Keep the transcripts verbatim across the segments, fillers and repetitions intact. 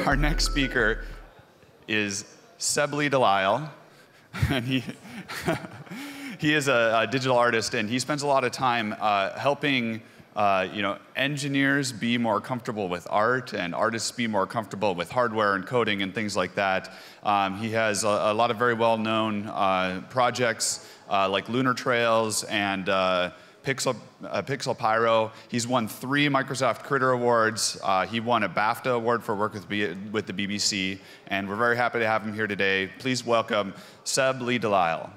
our next speaker is Seb Lee-Delisle, and he he is a, a digital artist, and he spends a lot of time uh, helping uh, you know engineers be more comfortable with art, and artists be more comfortable with hardware and coding and things like that. Um, he has a, a lot of very well-known uh, projects uh, like Lunar Trails and uh, Pixel, uh, Pixel Pyro. He's won three Microsoft Critter Awards. Uh, he won a BAFTA award for work with, B with the B B C, and we're very happy to have him here today. Please welcome Seb Lee-Delisle.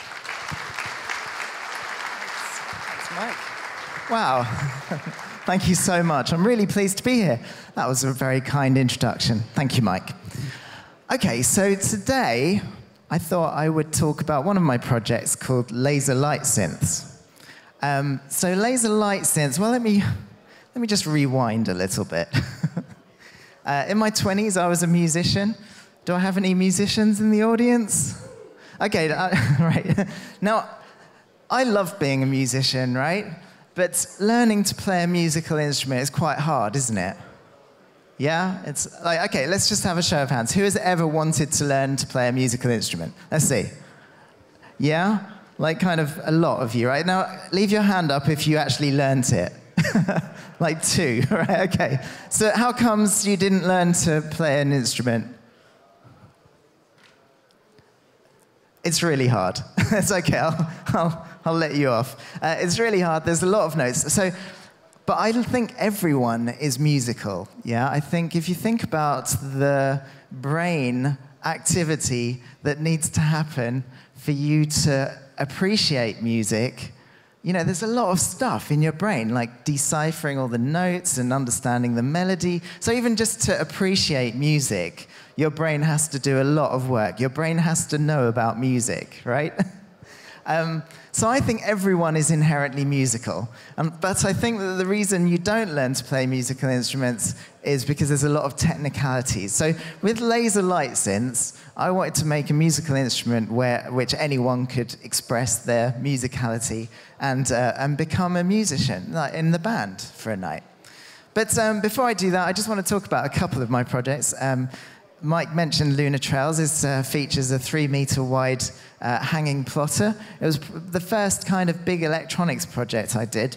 Thanks, Mike. Wow. Thank you so much. I'm really pleased to be here. That was a very kind introduction. Thank you, Mike. Okay, so today I thought I would talk about one of my projects called Laser Light Synths. Um, so Laser Light Synths, well, let me, let me just rewind a little bit. uh, in my twenties, I was a musician. Do I have any musicians in the audience? Okay, uh, right. Now, I love being a musician, right? But learning to play a musical instrument is quite hard, isn't it? Yeah? It's like, okay, let's just have a show of hands. Who has ever wanted to learn to play a musical instrument? Let's see. Yeah? Like kind of a lot of you, right? Now, leave your hand up if you actually learned it. Like two, right? Okay. So how comes you didn't learn to play an instrument? It's really hard. It's okay, I'll, I'll, I'll let you off. Uh, it's really hard, there's a lot of notes. So, but I think everyone is musical, yeah? I think if you think about the brain activity that needs to happen for you to appreciate music, you know, there's a lot of stuff in your brain, like deciphering all the notes and understanding the melody. So even just to appreciate music, your brain has to do a lot of work. Your brain has to know about music, right? um, so I think everyone is inherently musical. Um, but I think that the reason you don't learn to play musical instruments is because there's a lot of technicalities. So with Laser Light Synths, I wanted to make a musical instrument where, which anyone could express their musicality and, uh, and become a musician, like in the band for a night. But um, before I do that, I just want to talk about a couple of my projects. Um, Mike mentioned Lunar Trails. It uh, features a three meter wide uh, hanging plotter. It was the first kind of big electronics project I did.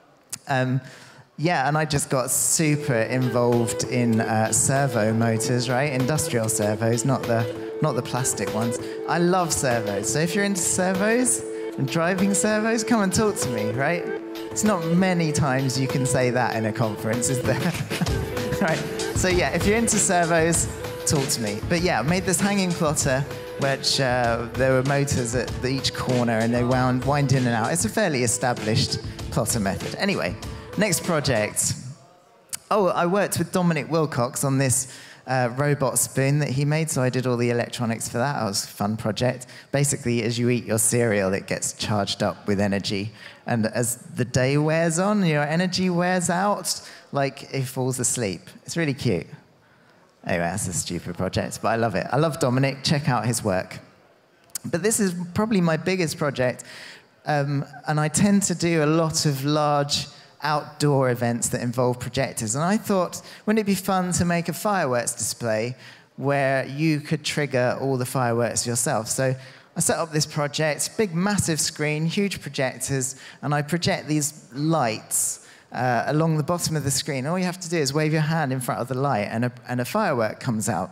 Um, Yeah, and I just got super involved in uh, servo motors, right? Industrial servos, not the, not the plastic ones. I love servos. So if you're into servos and driving servos, come and talk to me, right? It's not many times you can say that in a conference, is there? Right. So yeah, if you're into servos, talk to me. But yeah, I made this hanging plotter, which uh, there were motors at the, each corner, and they wound, wind in and out. It's a fairly established plotter method. Anyway. Next project. Oh, I worked with Dominic Wilcox on this uh, robot spoon that he made, so I did all the electronics for that. That was a fun project. Basically, as you eat your cereal, it gets charged up with energy. And as the day wears on, your energy wears out, like it falls asleep. It's really cute. Anyway, that's a stupid project, but I love it. I love Dominic. Check out his work. But this is probably my biggest project, um, and I tend to do a lot of large outdoor events that involve projectors. And I thought, wouldn't it be fun to make a fireworks display where you could trigger all the fireworks yourself? So I set up this project, big, massive screen, huge projectors, and I project these lights uh, along the bottom of the screen. All you have to do is wave your hand in front of the light, and a, and a firework comes out.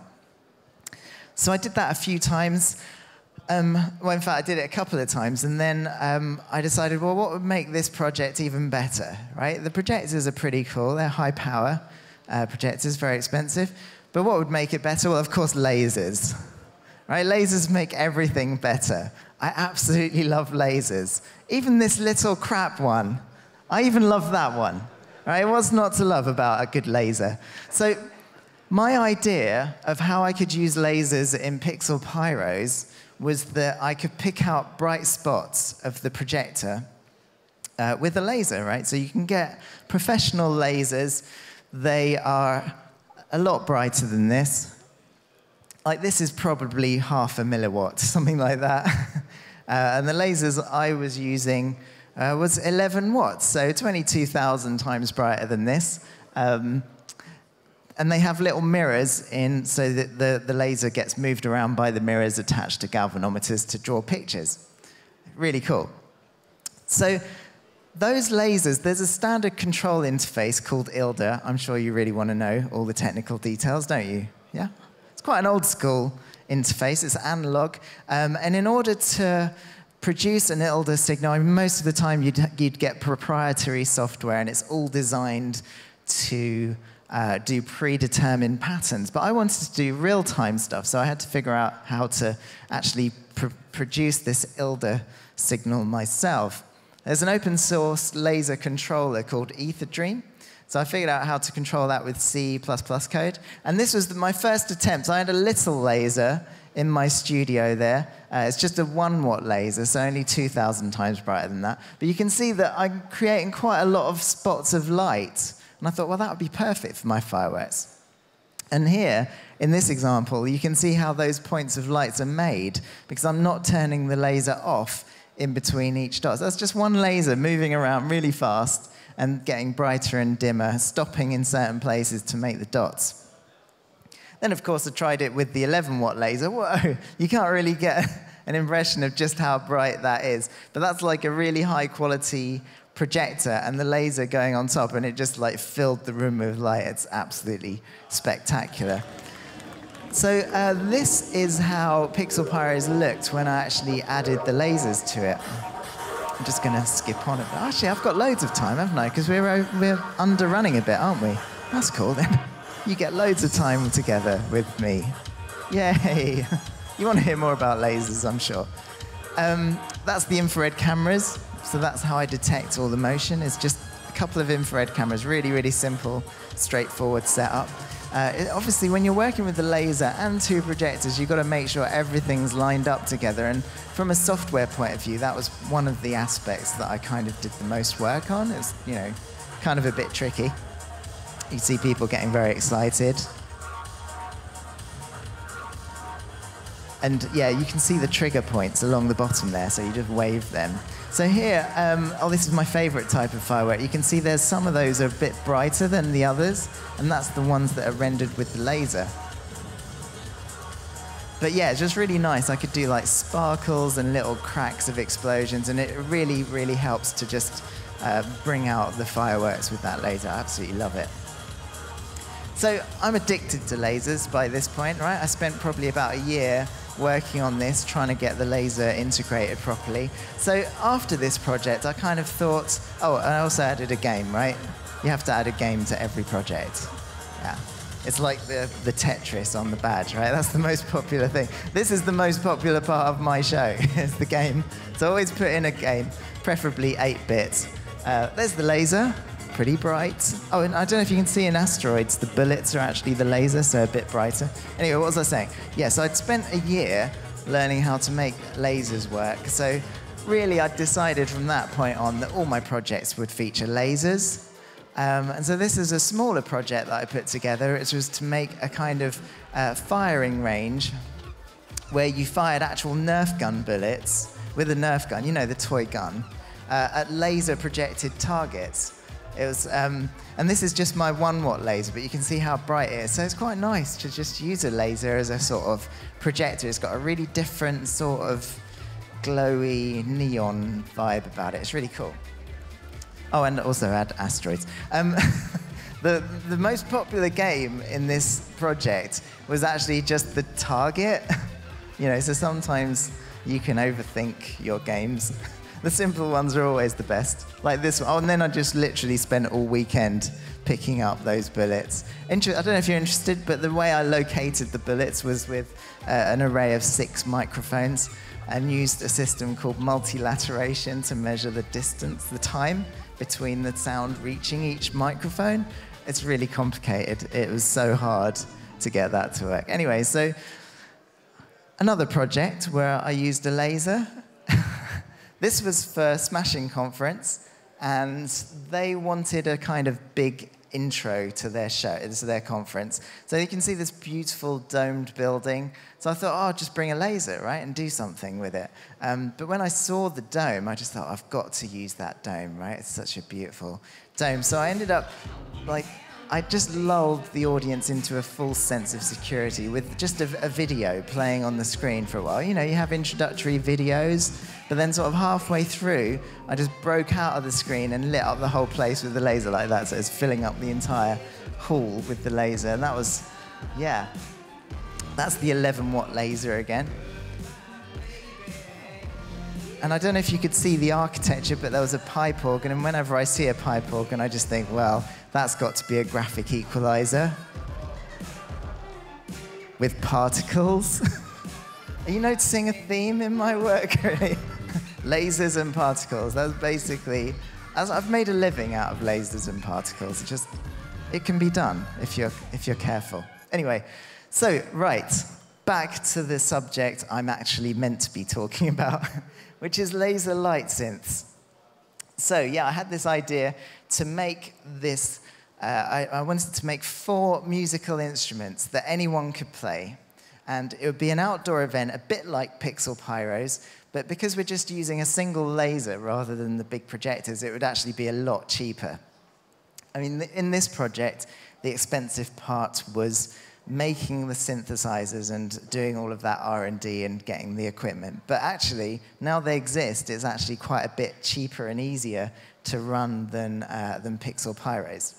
So I did that a few times. Um, well, in fact, I did it a couple of times, and then um, I decided, well, what would make this project even better, right? The projectors are pretty cool. They're high power uh, projectors, very expensive. But what would make it better? Well, of course, lasers, right? Lasers make everything better. I absolutely love lasers. Even this little crap one, I even love that one, right? What's not to love about a good laser? So my idea of how I could use lasers in Pixel Pyros was that I could pick out bright spots of the projector uh, with a laser, right? So you can get professional lasers. They are a lot brighter than this. Like this is probably half a milliwatt, something like that. uh, and the lasers I was using uh, was eleven watts, so twenty-two thousand times brighter than this. Um, and they have little mirrors in so that the, the laser gets moved around by the mirrors attached to galvanometers to draw pictures. Really cool. So those lasers, there's a standard control interface called I L D A. I'm sure you really want to know all the technical details, don't you? Yeah? It's quite an old school interface. It's analog. Um, and in order to produce an I L D A signal, I mean, most of the time you'd, you'd get proprietary software, and it's all designed to uh, do predetermined patterns. But I wanted to do real-time stuff, so I had to figure out how to actually pr produce this I L D A signal myself. There's an open source laser controller called EtherDream. So I figured out how to control that with C plus plus code. And this was the, my first attempt. I had a little laser in my studio there. Uh, it's just a one watt laser, so only two thousand times brighter than that. But you can see that I'm creating quite a lot of spots of light. And I thought, well, that would be perfect for my fireworks. And here, in this example, you can see how those points of lights are made, because I'm not turning the laser off in between each dot. So that's just one laser moving around really fast and getting brighter and dimmer, stopping in certain places to make the dots. Then, of course, I tried it with the eleven watt laser. Whoa, you can't really get an impression of just how bright that is. But that's like a really high-quality projector and the laser going on top, and it just like filled the room with light. It's absolutely spectacular. So uh, this is how Pixel Pyros looked when I actually added the lasers to it. I'm just going to skip on it. Actually, I've got loads of time, haven't I? Because we're, uh, we're underrunning a bit, aren't we? That's cool, then. You get loads of time together with me. Yay. You want to hear more about lasers, I'm sure. Um, that's the infrared cameras. So that's how I detect all the motion. It's just a couple of infrared cameras. Really, really simple, straightforward setup. Uh, it, obviously, when you're working with the laser and two projectors, you've got to make sure everything's lined up together. And from a software point of view, that was one of the aspects that I kind of did the most work on. It's, you know, kind of a bit tricky. You see people getting very excited. And yeah, you can see the trigger points along the bottom there, so you just wave them. So here, um, oh, this is my favorite type of firework. You can see there's some of those are a bit brighter than the others, and that's the ones that are rendered with the laser. But yeah, it's just really nice. I could do like sparkles and little cracks of explosions, and it really, really helps to just uh, bring out the fireworks with that laser. I absolutely love it. So I'm addicted to lasers by this point, right? I spent probably about a year working on this, trying to get the laser integrated properly. So after this project, I kind of thought, oh, and I also added a game, right? You have to add a game to every project. Yeah. It's like the, the Tetris on the badge, right? That's the most popular thing. This is the most popular part of my show, is the game. So always put in a game, preferably eight bit. Uh, there's the laser. Pretty bright. Oh, and I don't know if you can see in asteroids, the bullets are actually the laser, so a bit brighter. Anyway, what was I saying? Yes, yeah, so I'd spent a year learning how to make lasers work. So really, I'd decided from that point on that all my projects would feature lasers. Um, and so this is a smaller project that I put together. It was to make a kind of uh, firing range where you fired actual Nerf gun bullets with a Nerf gun, you know, the toy gun, uh, at laser projected targets. It was, um, and this is just my one watt laser, but you can see how bright it is. So it's quite nice to just use a laser as a sort of projector. It's got a really different sort of glowy neon vibe about it. It's really cool. Oh, and also add asteroids. Um, the, the most popular game in this project was actually just the target. You know, so sometimes you can overthink your games. The simple ones are always the best, like this one. Oh, and then I just literally spent all weekend picking up those bullets. Inter I don't know if you're interested, but the way I located the bullets was with uh, an array of six microphones and used a system called multilateration to measure the distance, the time between the sound reaching each microphone. It's really complicated. It was so hard to get that to work. Anyway, so another project where I used a laser. This was for Smashing Conference, and they wanted a kind of big intro to their show, to their conference. So you can see this beautiful domed building. So I thought, oh, I'll just bring a laser, right, and do something with it. Um, but when I saw the dome, I just thought, I've got to use that dome, right? It's such a beautiful dome. So I ended up, like, I just lulled the audience into a full sense of security with just a, a video playing on the screen for a while. You know, you have introductory videos, but then sort of halfway through, I just broke out of the screen and lit up the whole place with the laser like that, so it's filling up the entire hall with the laser. And that was, yeah, that's the eleven watt laser again. And I don't know if you could see the architecture, but there was a pipe organ, and whenever I see a pipe organ, I just think, well, that's got to be a graphic equalizer with particles. Are you noticing a theme in my work, really? Lasers and particles. That's basically, as I've made a living out of lasers and particles. It just, it can be done if you're, if you're careful. Anyway, so, right, back to the subject I'm actually meant to be talking about, which is laser light synths. So, yeah, I had this idea to make this, uh, I, I wanted to make four musical instruments that anyone could play. And it would be an outdoor event, a bit like Pixel Pyros, but because we're just using a single laser rather than the big projectors, it would actually be a lot cheaper. I mean, in this project, the expensive part was making the synthesizers and doing all of that R and D and getting the equipment. But actually, now they exist, it's actually quite a bit cheaper and easier to run than, uh, than Pixel Pyros.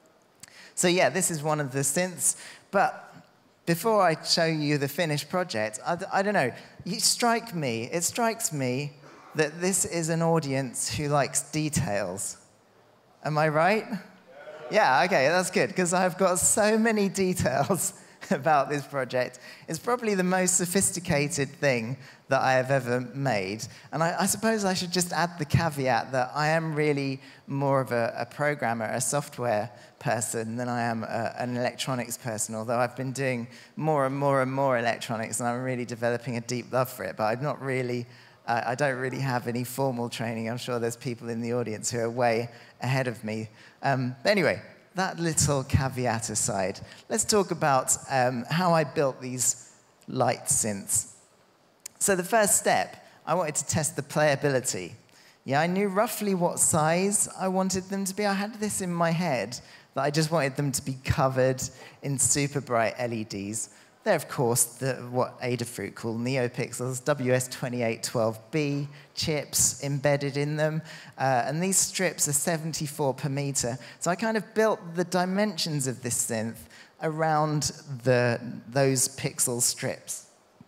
So yeah, this is one of the synths, but before I show you the finished project, I, I don't know, you strike me, it strikes me that this is an audience who likes details. Am I right? Yeah, okay, that's good, because I've got so many details about this project. It's probably the most sophisticated thing that I have ever made. And I, I suppose I should just add the caveat that I am really more of a, a programmer, a software person, than I am a, an electronics person, although I've been doing more and more and more electronics, and I'm really developing a deep love for it, but I'm not really, uh, I don't really have any formal training. I'm sure there's people in the audience who are way ahead of me. Um, but anyway, that little caveat aside, let's talk about um, how I built these light synths. So the first step, I wanted to test the playability. Yeah, I knew roughly what size I wanted them to be. I had this in my head that I just wanted them to be covered in super bright L E Ds. They're, of course, the, what Adafruit call NeoPixels, W S twenty-eight twelve B chips embedded in them. Uh, and these strips are seventy-four per meter. So I kind of built the dimensions of this synth around the, those pixel strips.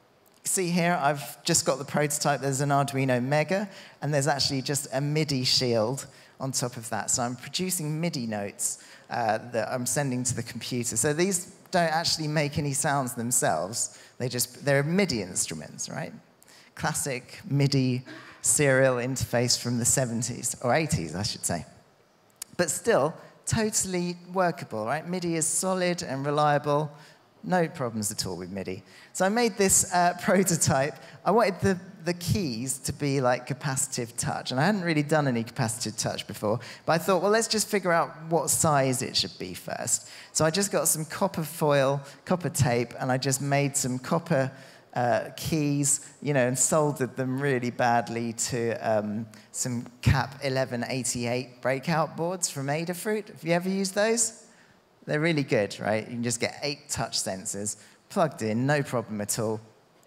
See here, I've just got the prototype. There's an Arduino Mega, and there's actually just a MIDI shield on top of that. So I'm producing MIDI notes uh, that I'm sending to the computer. So these don't actually make any sounds themselves. They just, they're MIDI instruments, right? Classic MIDI serial interface from the seventies, or eighties, I should say. But still, totally workable, right? MIDI is solid and reliable. No problems at all with MIDI. So I made this uh, prototype. I wanted the, the keys to be like capacitive touch. And I hadn't really done any capacitive touch before. But I thought, well, let's just figure out what size it should be first. So I just got some copper foil, copper tape, and I just made some copper uh, keys, you know, and soldered them really badly to um, some cap eleven eighty-eight breakout boards from Adafruit. Have you ever used those? They're really good, right? You can just get eight touch sensors plugged in, no problem at all.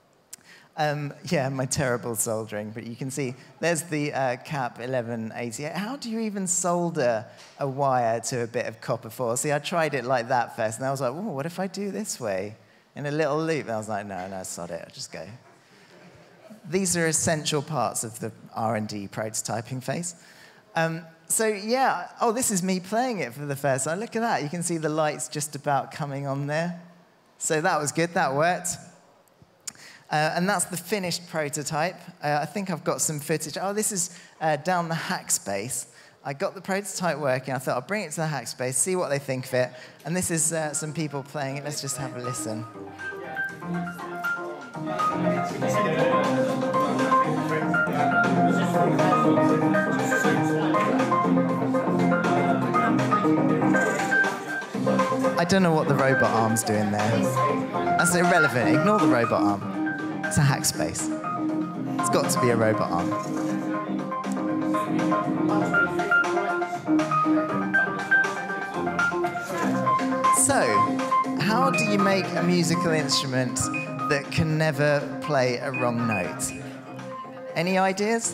Um, yeah, my terrible soldering, but you can see there's the uh, cap eleven eighty-eight. How do you even solder a wire to a bit of copper foil? See, I tried it like that first, and I was like, oh, what if I do this way? In a little loop. And I was like, no, no, sod it, I'll just go. These are essential parts of the R and D prototyping phase. Um, So yeah, oh, this is me playing it for the first time. Look at that. You can see the lights just about coming on there. So that was good. That worked. Uh, and that's the finished prototype. Uh, I think I've got some footage. Oh, this is uh, down the Hackspace. I got the prototype working. I thought I'll bring it to the Hackspace, see what they think of it. And this is uh, some people playing it. Let's just have a listen. I don't know what the robot arm's doing there. That's irrelevant. Ignore the robot arm. It's a Hackspace. It's got to be a robot arm. So, how do you make a musical instrument that can never play a wrong note? Any ideas?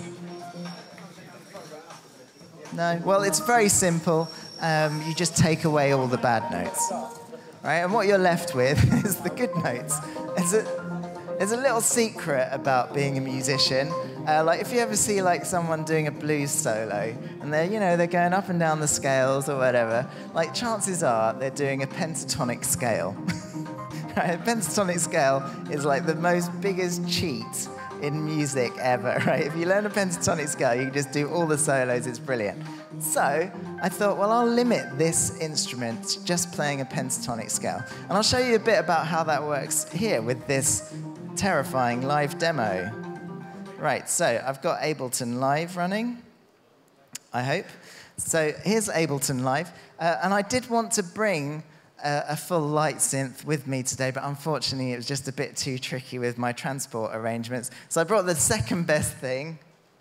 No? Well, it's very simple. Um, you just take away all the bad notes. Right? And what you're left with is the good notes. There's a, there's a little secret about being a musician. Uh, like if you ever see like someone doing a blues solo, and they're, you know, they're going up and down the scales or whatever, like chances are they're doing a pentatonic scale. Right? A pentatonic scale is like the most biggest cheat in music ever, right? If you learn a pentatonic scale, you can just do all the solos, it's brilliant. So I thought, well, I'll limit this instrument to just playing a pentatonic scale. And I'll show you a bit about how that works here with this terrifying live demo. Right, so I've got Ableton Live running, I hope. So here's Ableton Live. Uh, and I did want to bring uh, a full light synth with me today, but unfortunately it was just a bit too tricky with my transport arrangements. So I brought the second best thing.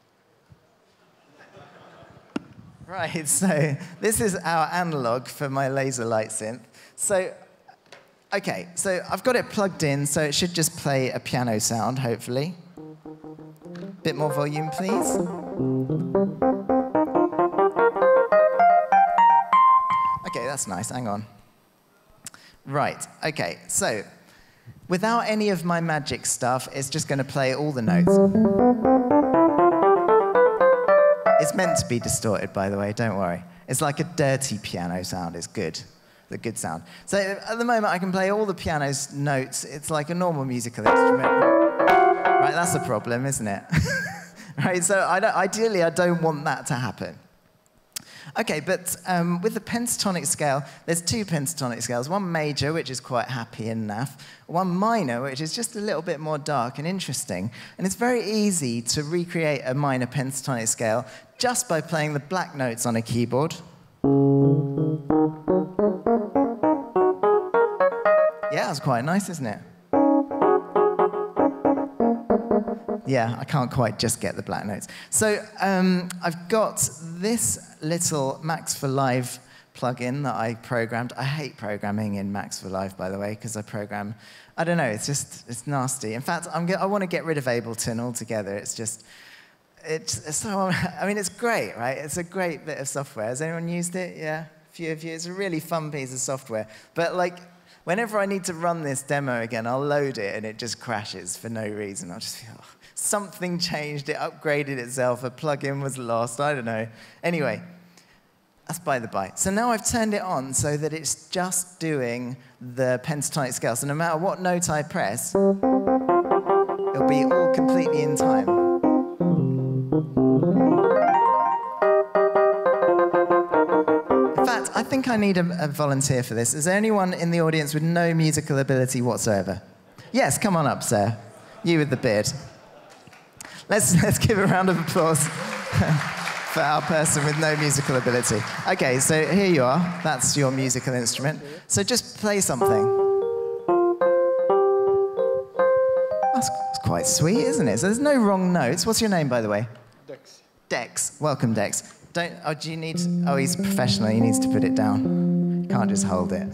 Right, so this is our analog for my Laser Light Synth. So, okay, so I've got it plugged in, so it should just play a piano sound, hopefully. Bit more volume, please. Okay, that's nice, hang on. Right, okay, so without any of my magic stuff, it's just going to play all the notes. It's meant to be distorted, by the way, don't worry. It's like a dirty piano sound, it's good. The good sound. So at the moment, I can play all the piano's notes. It's like a normal musical instrument. Right, that's a problem, isn't it? Right, so I don't, ideally, I don't want that to happen. Okay, but um, with the pentatonic scale, there's two pentatonic scales. One major, which is quite happy and naff. One minor, which is just a little bit more dark and interesting. And it's very easy to recreate a minor pentatonic scale just by playing the black notes on a keyboard. Yeah, that's quite nice, isn't it? Yeah, I can't quite just get the black notes. So um, I've got this little Max for Live plugin that I programmed. I hate programming in Max for Live, by the way, because I program, I don't know, it's just, it's nasty. In fact, I'm I want to get rid of Ableton altogether. It's just, it's, it's so, I mean, it's great, right? It's a great bit of software. Has anyone used it? Yeah, a few of you. It's a really fun piece of software. But like, whenever I need to run this demo again, I'll load it and it just crashes for no reason. I'll just feel, oh, something changed, it upgraded itself, a plugin was lost, I don't know. Anyway, that's by the by. So now I've turned it on so that it's just doing the pentatonic scale. So no matter what note I press, it'll be all completely in time. In fact, I think I need a, a volunteer for this. Is there anyone in the audience with no musical ability whatsoever? Yes, come on up, sir. You with the beard. Let's, let's give a round of applause for our person with no musical ability. Okay, so here you are. That's your musical instrument. So just play something. That's, that's quite sweet, isn't it? So there's no wrong notes. What's your name, by the way? Dex. Dex. Welcome, Dex. Don't, oh, do you need, oh, he's professional. He needs to put it down. You can't just hold it.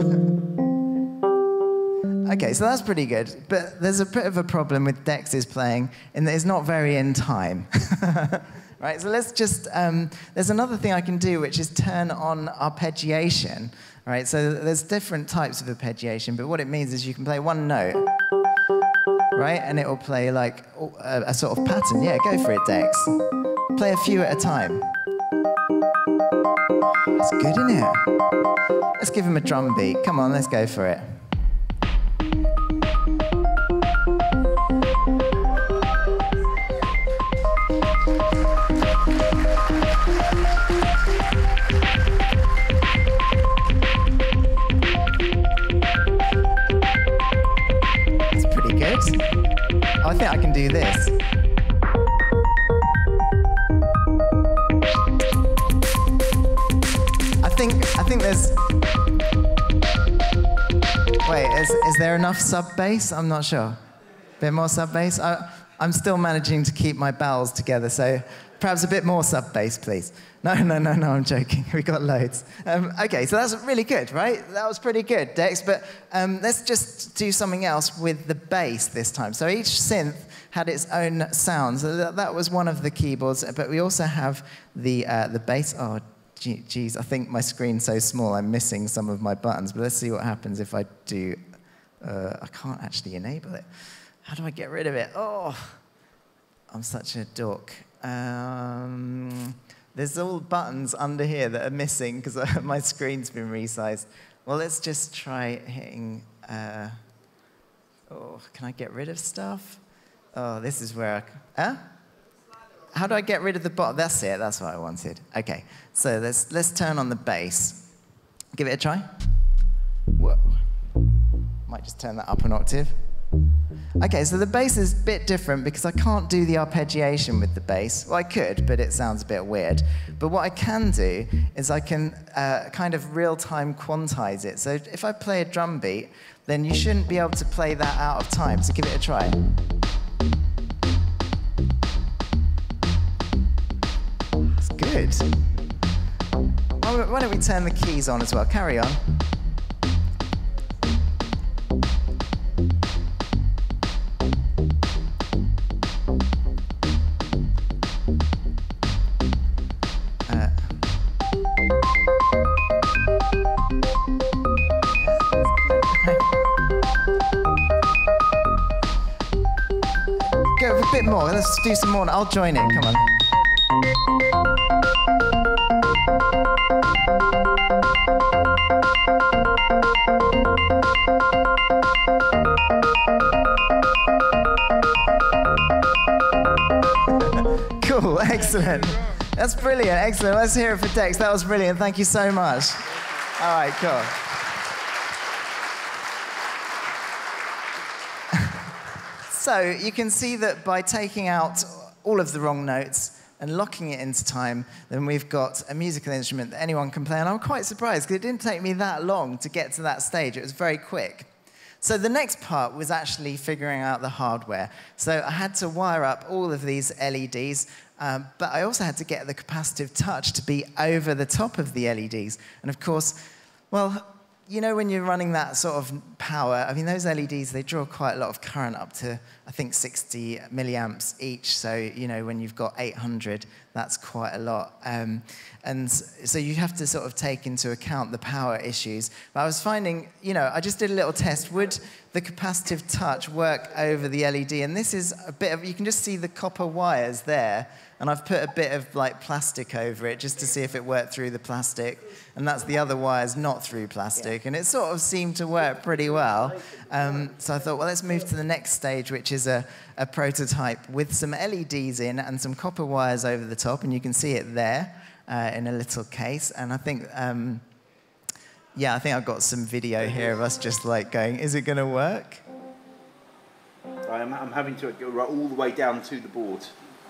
Okay, so that's pretty good. But there's a bit of a problem with Dex's playing in that it's not very in time. Right, so let's just, um, there's another thing I can do, which is turn on arpeggiation. Right, so there's different types of arpeggiation, but what it means is you can play one note, right, and it will play like a, a sort of pattern. Yeah, go for it, Dex. Play a few at a time. That's good, isn't it? Let's give him a drum beat. Come on, let's go for it. Oh, I think I can do this. I think I think there's. Wait, is is there enough sub bass? I'm not sure. Bit more sub bass. I I'm still managing to keep my bowels together, so perhaps a bit more sub-bass, please. No, no, no, no, I'm joking. We got loads. Um, OK, so that's really good, right? That was pretty good, Dex. But um, let's just do something else with the bass this time. So each synth had its own sounds. That, that was one of the keyboards. But we also have the, uh, the bass. Oh, geez, I think my screen's so small, I'm missing some of my buttons. But let's see what happens if I do. Uh, I can't actually enable it. How do I get rid of it? Oh, I'm such a dork. Um, there's all buttons under here that are missing because my screen's been resized. Well, let's just try hitting. Uh, oh, can I get rid of stuff? Oh, this is where I. Huh? How do I get rid of the bottom? That's it. That's what I wanted. OK, so let's let's turn on the bass. Give it a try. Whoa. Might just turn that up an octave. OK, so the bass is a bit different because I can't do the arpeggiation with the bass. Well, I could, but it sounds a bit weird. But what I can do is I can uh, kind of real-time quantize it. So if I play a drum beat, then you shouldn't be able to play that out of time. So give it a try. It's good. Why don't we turn the keys on as well? Carry on. Go a bit more. Let's do some more. I'll join in. Come on. Cool. Excellent. That's brilliant. Excellent. Let's hear it for Dex. That was brilliant. Thank you so much. All right. Cool. So you can see that by taking out all of the wrong notes and locking it into time, then we've got a musical instrument that anyone can play. And I'm quite surprised, because it didn't take me that long to get to that stage. It was very quick. So the next part was actually figuring out the hardware. So I had to wire up all of these L E Ds, um, but I also had to get the capacitive touch to be over the top of the L E Ds. And of course, well, you know, when you're running that sort of power, I mean, those L E Ds, they draw quite a lot of current, up to, I think, sixty milliamps each. So, you know, when you've got eight hundred, that's quite a lot. Um, and so you have to sort of take into account the power issues. But I was finding, you know, I just did a little test. Would the capacitive touch work over the L E D? And this is a bit of, you can just see the copper wires there. And I've put a bit of like plastic over it just to see if it worked through the plastic. And that's the other wires not through plastic. And it sort of seemed to work pretty well. Um, so I thought, well, let's move to the next stage, which is a, a prototype with some L E Ds in and some copper wires over the top. And you can see it there uh, in a little case. And I think, um, yeah, I think I've got some video here of us just like going, is it going to work? I'm, I'm having to go right all the way down to the board.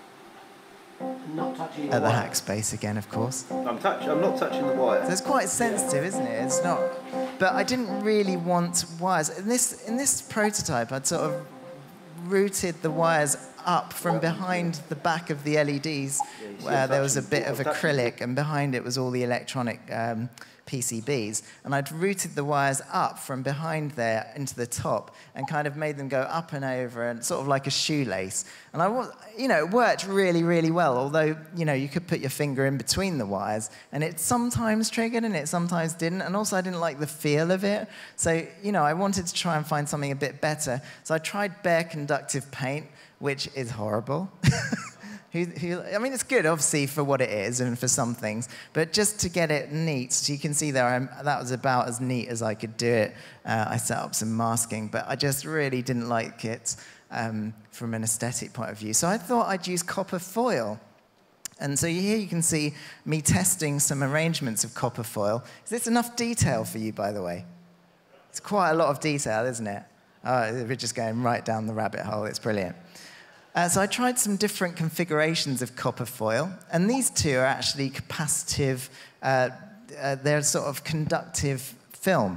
Not touching At the hack space again, of course. I'm touch. I'm not touching the wire. So it's quite sensitive, isn't it? It's not. But I didn't really want wires. In this in this prototype, I'd sort of routed the wires up from behind the back of the L E Ds, Yeah, where there was a touching- bit of acrylic, and behind it was all the electronic um, P C Bs. And I'd routed the wires up from behind there into the top, and kind of made them go up and over, and sort of like a shoelace. And I was, you know, it worked really, really well. Although, you know, you could put your finger in between the wires, and it sometimes triggered, and it sometimes didn't. And also, I didn't like the feel of it. So, you know, I wanted to try and find something a bit better. So I tried bare conductive paint, which is horrible. Who, who, I mean, it's good, obviously, for what it is and for some things, but just to get it neat, so you can see there, I'm, that was about as neat as I could do it. Uh, I set up some masking, but I just really didn't like it um, from an aesthetic point of view. So I thought I'd use copper foil. And so here you can see me testing some arrangements of copper foil. Is this enough detail for you, by the way? It's quite a lot of detail, isn't it? Oh, we're just going right down the rabbit hole. It's brilliant. Uh, so I tried some different configurations of copper foil, and these two are actually capacitive, uh, uh, they're sort of conductive film.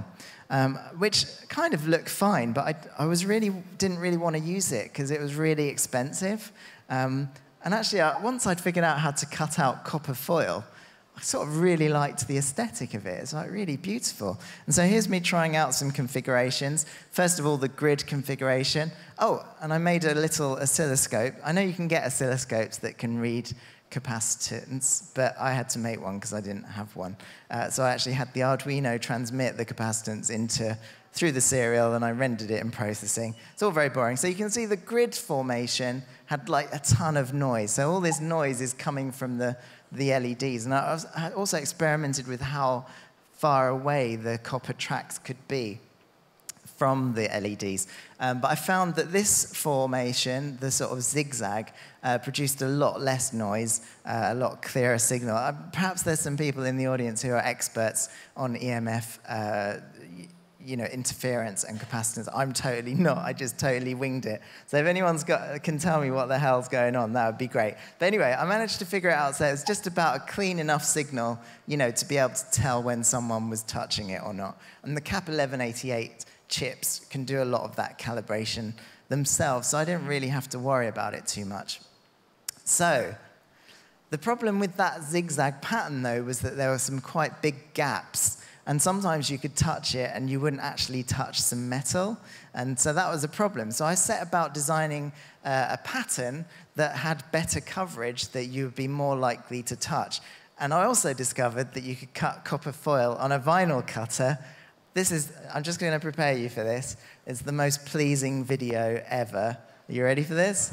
um, which kind of looked fine, but I, I was really, didn't really want to use it because it was really expensive. Um, and actually, uh, once I'd figured out how to cut out copper foil, I sort of really liked the aesthetic of it. It's like really beautiful. And so here's me trying out some configurations. First of all, the grid configuration. Oh, and I made a little oscilloscope. I know you can get oscilloscopes that can read capacitance, but I had to make one because I didn't have one. Uh, so I actually had the Arduino transmit the capacitance into through the serial, and I rendered it in processing. It's all very boring. So you can see the grid formation had like a ton of noise. So all this noise is coming from the the L E Ds. And I, was, I also experimented with how far away the copper tracks could be from the L E Ds. Um, but I found that this formation, the sort of zigzag, uh, produced a lot less noise, uh, a lot clearer signal. Uh, perhaps there's some people in the audience who are experts on E M F uh, you know, interference and capacitance. I'm totally not. I just totally winged it. So if anyone's got, can tell me what the hell's going on, that would be great. But anyway, I managed to figure it out. So it's just about a clean enough signal, you know, to be able to tell when someone was touching it or not. And the cap eleven eighty-eight chips can do a lot of that calibration themselves, so I didn't really have to worry about it too much. So the problem with that zigzag pattern, though, was that there were some quite big gaps. And sometimes you could touch it and you wouldn't actually touch some metal. And so that was a problem. So I set about designing uh, a pattern that had better coverage that you would be more likely to touch. And I also discovered that you could cut copper foil on a vinyl cutter. This is, I'm just going to prepare you for this. It's the most pleasing video ever. Are you ready for this?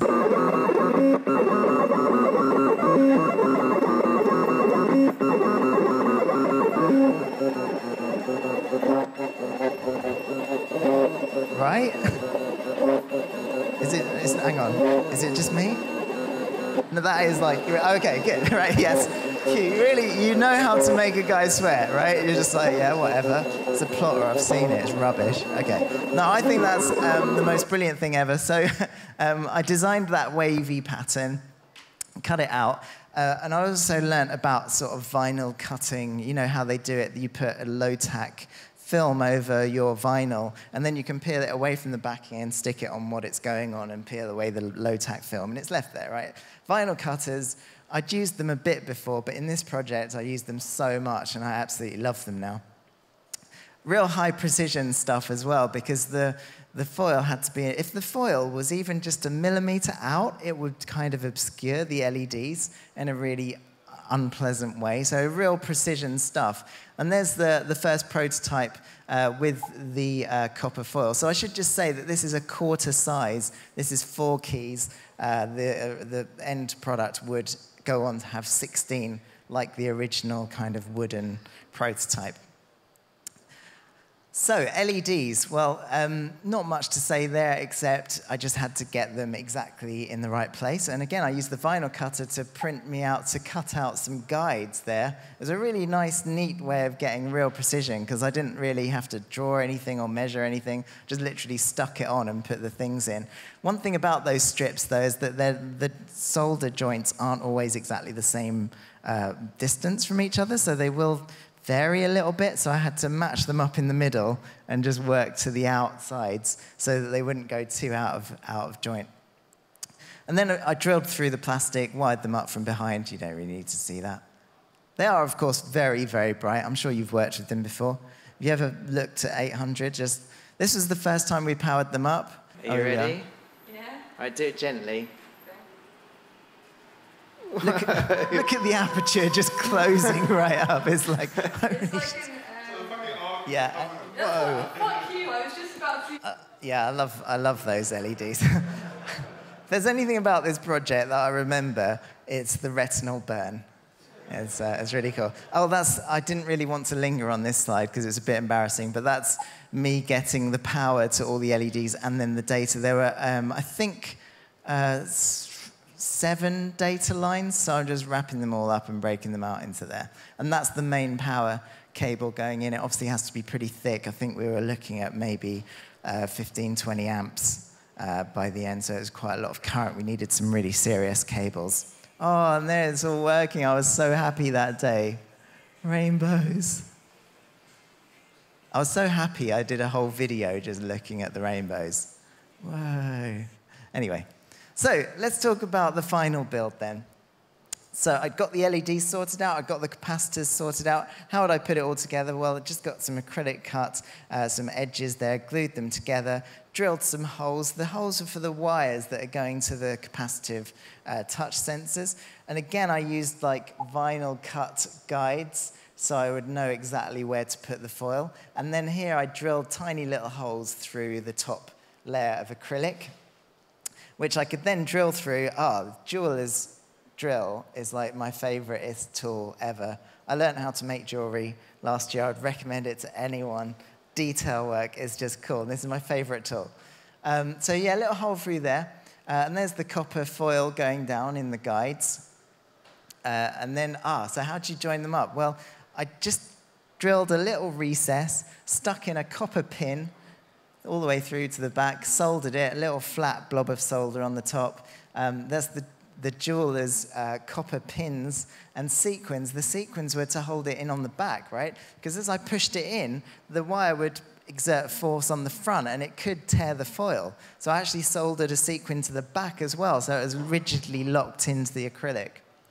Right? Is it, is, hang on, is it just me? No, that is like, okay, good, right, yes. You really, you know how to make a guy sweat, right? You're just like, yeah, whatever. It's a plotter, I've seen it, it's rubbish. Okay. No, I think that's um, the most brilliant thing ever. So um, I designed that wavy pattern, cut it out, uh, and I also learnt about sort of vinyl cutting. You know how they do it, you put a low-tack film over your vinyl, and then you can peel it away from the backing and stick it on what it's going on and peel away the low-tack film, and it's left there, right? Vinyl cutters, I'd used them a bit before, but in this project, I used them so much, and I absolutely love them now. Real high-precision stuff as well, because the, the foil had to be, if the foil was even just a millimeter out, it would kind of obscure the L E Ds in a really unpleasant way, so real precision stuff. And there's the, the first prototype uh, with the uh, copper foil. So I should just say that this is a quarter size. This is four keys. Uh, the, uh, the end product would go on to have sixteen, like the original kind of wooden prototype. So, L E Ds, well, um, not much to say there, except I just had to get them exactly in the right place. And again, I used the vinyl cutter to print me out, to cut out some guides there. It was a really nice, neat way of getting real precision, because I didn't really have to draw anything or measure anything, just literally stuck it on and put the things in. One thing about those strips, though, is that the solder joints aren't always exactly the same uh, distance from each other, so they will vary a little bit, so I had to match them up in the middle and just work to the outsides so that they wouldn't go too out of, out of joint. And then I drilled through the plastic, wired them up from behind. You don't really need to see that. They are, of course, very, very bright. I'm sure you've worked with them before. Have you ever looked at eight hundred? Just, this was the first time we powered them up. Are you oh, ready? Yeah. Yeah. All right, do it gently. Look at, look at the aperture just closing right up. It's like, holy It's like in, um, yeah. Whoa. Fuck you, I was just about to... Uh, yeah, I love, I love those L E Ds. If there's anything about this project that I remember, it's the retinal burn. It's, uh, it's really cool. Oh, that's, I didn't really want to linger on this slide because it's a bit embarrassing, but that's me getting the power to all the L E Ds and then the data. There were, um, I think, uh, seven data lines, so I'm just wrapping them all up and breaking them out into there. And that's the main power cable going in. It obviously has to be pretty thick. I think we were looking at maybe uh, fifteen, twenty amps uh, by the end, so it was quite a lot of current. We needed some really serious cables. Oh, and there it's all working. I was so happy that day. Rainbows. I was so happy I did a whole video just looking at the rainbows. Whoa. Anyway, so let's talk about the final build then. So I got the L E Ds sorted out, I got the capacitors sorted out. How would I put it all together? Well, I just got some acrylic cut, uh, some edges there, glued them together, drilled some holes. The holes are for the wires that are going to the capacitive uh, touch sensors. And again, I used like vinyl cut guides, so I would know exactly where to put the foil. And then here I drilled tiny little holes through the top layer of acrylic, which I could then drill through. Ah, oh, jeweler's drill is like my favorite tool ever. I learned how to make jewelry last year. I would recommend it to anyone. Detail work is just cool. This is my favorite tool. Um, so yeah, a little hole through there. Uh, and there's the copper foil going down in the guides. Uh, and then, ah, so how do you join them up? Well, I just drilled a little recess, stuck in a copper pin all the way through to the back, soldered it, a little flat blob of solder on the top. Um, that's the the jeweler's uh, copper pins and sequins. The sequins were to hold it in on the back, right? Because as I pushed it in, the wire would exert force on the front and it could tear the foil. So I actually soldered a sequin to the back as well, so it was rigidly locked into the acrylic.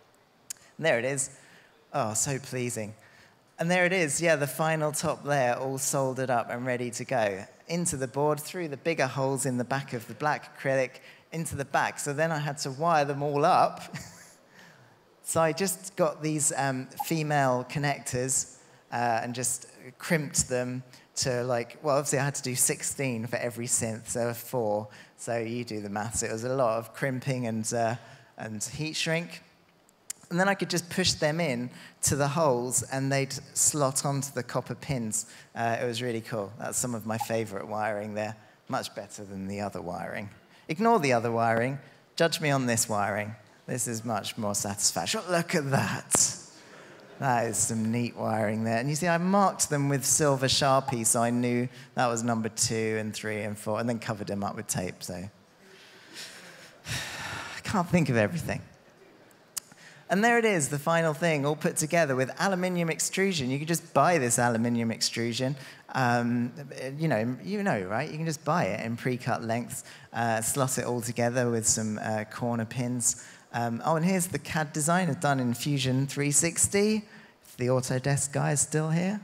And there it is. Oh, so pleasing. And there it is, yeah, the final top layer all soldered up and ready to go. Into the board, through the bigger holes in the back of the black acrylic, into the back. So then I had to wire them all up. So I just got these um, female connectors uh, and just crimped them to like, well, obviously I had to do sixteen for every synth, so four. So you do the maths. It was a lot of crimping and, uh, and heat shrink. And then I could just push them in to the holes and they'd slot onto the copper pins. Uh, it was really cool. That's some of my favorite wiring there. Much better than the other wiring. Ignore the other wiring. Judge me on this wiring. This is much more satisfactory. Look at that. That is some neat wiring there. And you see, I marked them with silver Sharpie, so I knew that was number two and three and four, and then covered them up with tape, so. I can't think of everything. And there it is, the final thing, all put together with aluminium extrusion. You can just buy this aluminium extrusion. Um, you know, you know, right? You can just buy it in pre-cut lengths, uh, slot it all together with some uh, corner pins. Um, oh, and here's the C A D design. It's done in Fusion three sixty. If the Autodesk guy is still here.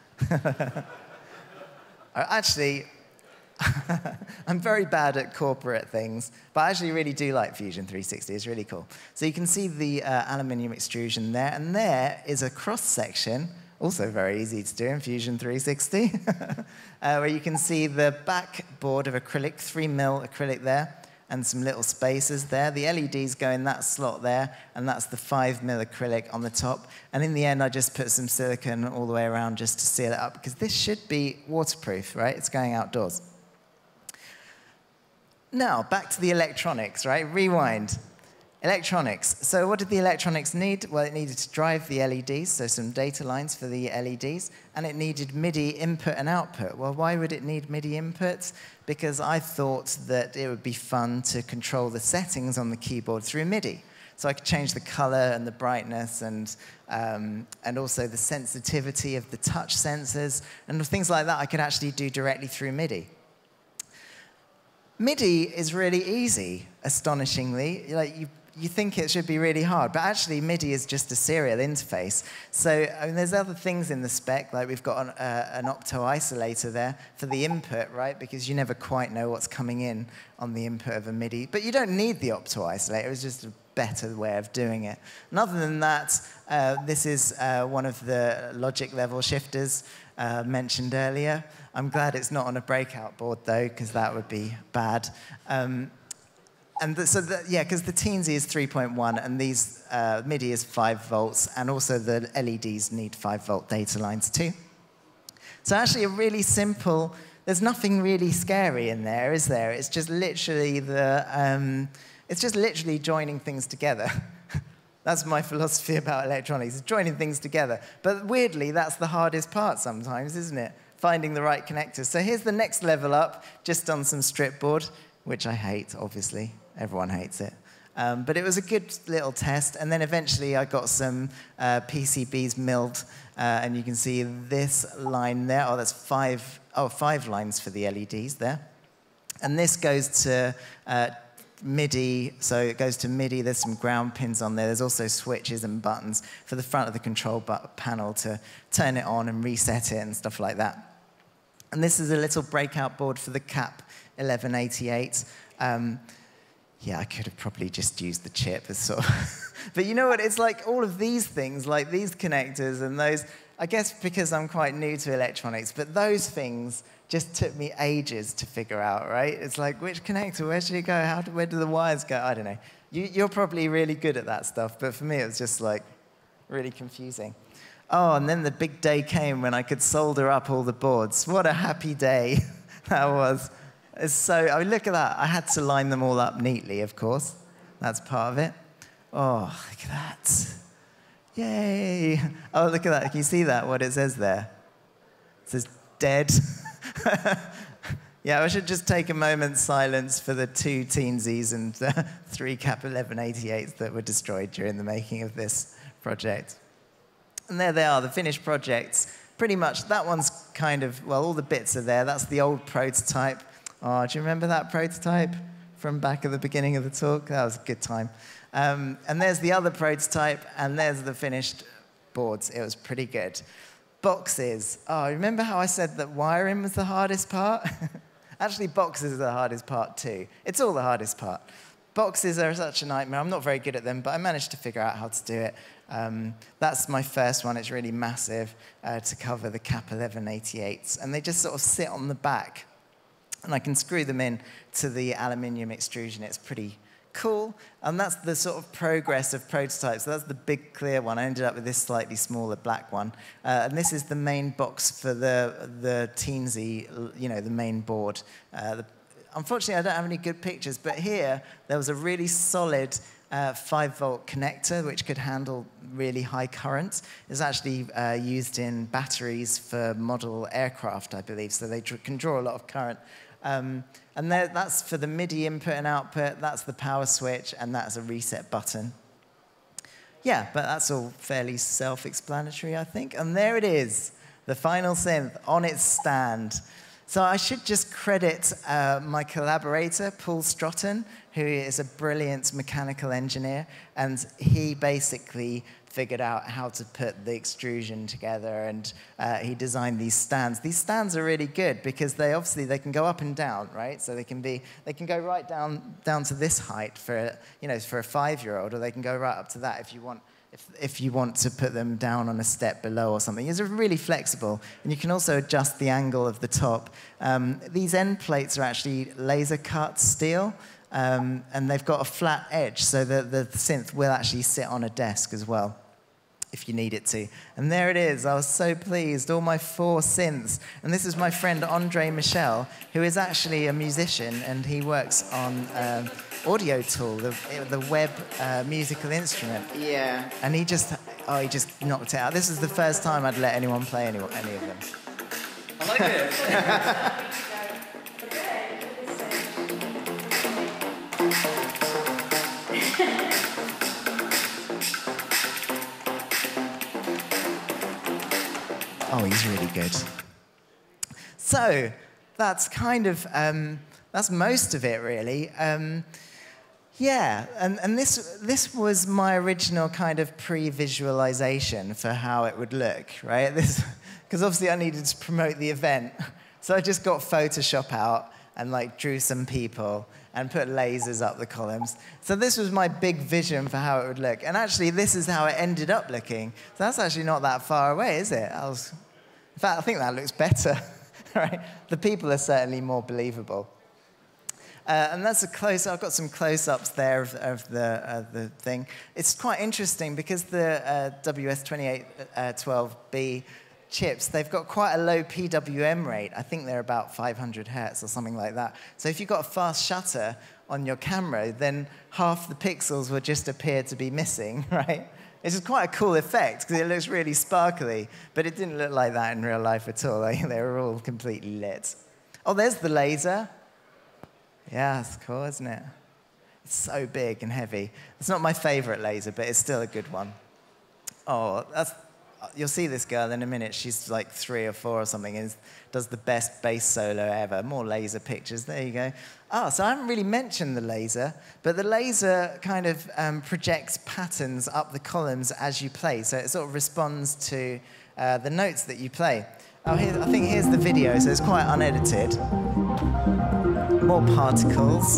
Actually, I'm very bad at corporate things, but I actually really do like Fusion three sixty. It's really cool. So you can see the uh, aluminium extrusion there, and there is a cross-section, also very easy to do in Fusion three sixty, uh, where you can see the back board of acrylic, three mil acrylic there, and some little spacers there. The L E Ds go in that slot there, and that's the five mil acrylic on the top. And in the end, I just put some silicone all the way around just to seal it up, because this should be waterproof, right? It's going outdoors. Now, back to the electronics, right? Rewind. Electronics. So what did the electronics need? Well, it needed to drive the L E Ds, so some data lines for the L E Ds, and it needed MIDI input and output. Well, why would it need MIDI inputs? Because I thought that it would be fun to control the settings on the keyboard through MIDI. So I could change the color and the brightness and, um, and also the sensitivity of the touch sensors, and things like that I could actually do directly through MIDI. MIDI is really easy, astonishingly. Like you, you think it should be really hard, but actually MIDI is just a serial interface. So I mean, there's other things in the spec, like we've got an, uh, an opto-isolator there for the input, right? Because you never quite know what's coming in on the input of a MIDI. But you don't need the opto-isolator, it's just a better way of doing it. And other than that, uh, this is uh, one of the logic level shifters uh, mentioned earlier. I'm glad it's not on a breakout board, though, because that would be bad. Um, and the, so, the, yeah, because the Teensy is three point one, and these uh, MIDI is five volts, and also the L E Ds need five volt data lines, too. So actually, a really simple, there's nothing really scary in there, is there? It's just literally the, um, it's just literally joining things together. That's my philosophy about electronics, is joining things together. But weirdly, that's the hardest part sometimes, isn't it? Finding the right connectors. So here's the next level up, just on some strip board, which I hate, obviously. Everyone hates it. Um, but it was a good little test, and then eventually I got some uh, P C Bs milled, uh, and you can see this line there. Oh, that's five, oh, five lines for the L E Ds there. And this goes to uh, MIDI, so it goes to MIDI. There's some ground pins on there. There's also switches and buttons for the front of the control panel to turn it on and reset it and stuff like that. And this is a little breakout board for the CAP eleven eighty-eight. Um, Yeah, I could have probably just used the chip as sort of but you know what? It's like all of these things, like these connectors and those, I guess because I'm quite new to electronics, but those things just took me ages to figure out, right? It's like, which connector, where should it go? How do, where do the wires go? I don't know. You, you're probably really good at that stuff, but for me it was just like really confusing. Oh, and then the big day came when I could solder up all the boards. What a happy day that was. It's so, I mean, look at that. I had to line them all up neatly, of course. That's part of it. Oh, look at that. Yay. Oh, look at that. Can you see that, what it says there? It says dead. Yeah, I should just take a moment's silence for the two teensies and uh, three CAP eleven eighty-eights that were destroyed during the making of this project. And there they are, the finished projects. Pretty much, that one's kind of, well, all the bits are there. That's the old prototype. Oh, do you remember that prototype from back at the beginning of the talk? That was a good time. Um, and there's the other prototype, and there's the finished boards. It was pretty good. Boxes. Oh, remember how I said that wiring was the hardest part? Actually, boxes are the hardest part too. It's all the hardest part. Boxes are such a nightmare. I'm not very good at them, but I managed to figure out how to do it. Um, that's my first one. It's really massive uh, to cover the CAP eleven eighty-eights. And they just sort of sit on the back. And I can screw them in to the aluminium extrusion. It's pretty cool. And that's the sort of progress of prototypes. So that's the big clear one. I ended up with this slightly smaller black one. Uh, and this is the main box for the, the teensy, you know, the main board. Uh, the, unfortunately, I don't have any good pictures, but here there was a really solid uh, five volt connector which could handle really high current. It's actually uh, used in batteries for model aircraft, I believe, so they can draw a lot of current. Um, and there, that's for the MIDI input and output, that's the power switch, and that's a reset button. Yeah, but that's all fairly self-explanatory, I think. And there it is, the final synth on its stand. So I should just credit uh, my collaborator, Paul Strotton, who is a brilliant mechanical engineer, and he basically figured out how to put the extrusion together, and uh, he designed these stands. These stands are really good because they obviously they can go up and down, right? So they can be they can go right down down to this height for you know for a five-year-old, or they can go right up to that if you want if if you want to put them down on a step below or something. It's really flexible, and you can also adjust the angle of the top. Um, these end plates are actually laser cut steel. Um, and they've got a flat edge, so the, the synth will actually sit on a desk as well, if you need it to. And there it is. I was so pleased. All my four synths. And this is my friend Andre Michel, who is actually a musician, and he works on um, Audio Tool, the, the web uh, musical instrument. Yeah. And he just, oh, he just knocked it out. This is the first time I'd let anyone play any, any of them. I like it. Oh, he's really good. So that's kind of, um, that's most of it, really. Um, yeah, and, and this, this was my original kind of pre-visualization for how it would look, right? Because obviously I needed to promote the event. So I just got Photoshop out and like drew some people and put lasers up the columns. So this was my big vision for how it would look. And actually, this is how it ended up looking. So that's actually not that far away, is it? I was, in fact, I think that looks better. Right? The people are certainly more believable. Uh, and that's a close. I've got some close-ups there of, of the uh, the thing. It's quite interesting because the uh, W S twenty-eight twelve B chips, they've got quite a low P W M rate. I think they're about five hundred hertz or something like that. So if you've got a fast shutter on your camera, then half the pixels would just appear to be missing, right? It's just quite a cool effect because it looks really sparkly, but it didn't look like that in real life at all. Like, they were all completely lit. Oh, there's the laser. Yeah, it's cool, isn't it? It's so big and heavy. It's not my favorite laser, but it's still a good one. Oh, that's, you'll see this girl in a minute. She's like three or four or something and does the best bass solo ever. More laser pictures. There you go. Ah, so I haven't really mentioned the laser, but the laser kind of um, projects patterns up the columns as you play. So it sort of responds to uh, the notes that you play. Oh, here, I think here's the video, so it's quite unedited. More particles.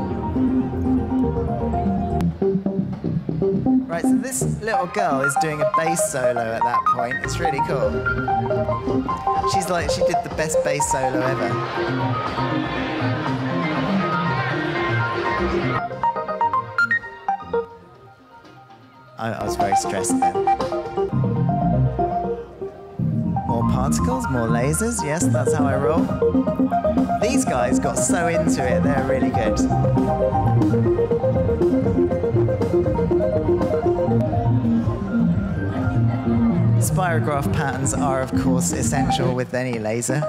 Right, so this little girl is doing a bass solo at that point. It's really cool. She's like, she did the best bass solo ever. I, I was very stressed then. More particles, more lasers. Yes, that's how I roll. These guys got so into it, they're really good. Spirograph patterns are, of course, essential with any laser.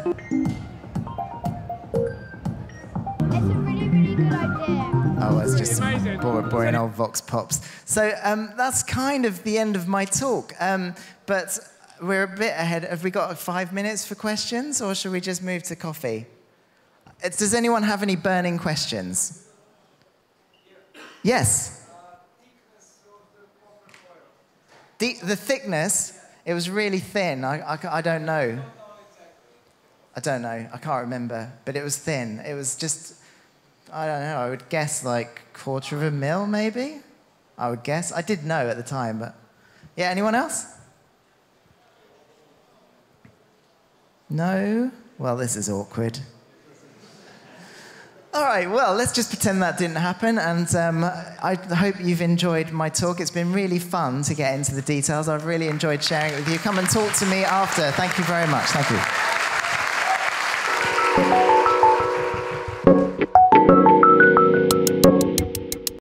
It's a really, really good idea. Oh, it's just some boring old vox pops. So um, that's kind of the end of my talk. Um, but we're a bit ahead. Have we got five minutes for questions, or should we just move to coffee? It's, does anyone have any burning questions? Yes? The, the thickness, it was really thin. I, I, I don't know. I don't know. I can't remember. But it was thin. It was just, I don't know. I would guess like quarter of a mil, maybe? I would guess. I did know at the time, but... Yeah, anyone else? No? Well, this is awkward. All right, well, let's just pretend that didn't happen, and um, I hope you've enjoyed my talk. It's been really fun to get into the details. I've really enjoyed sharing it with you. Come and talk to me after. Thank you very much. Thank you.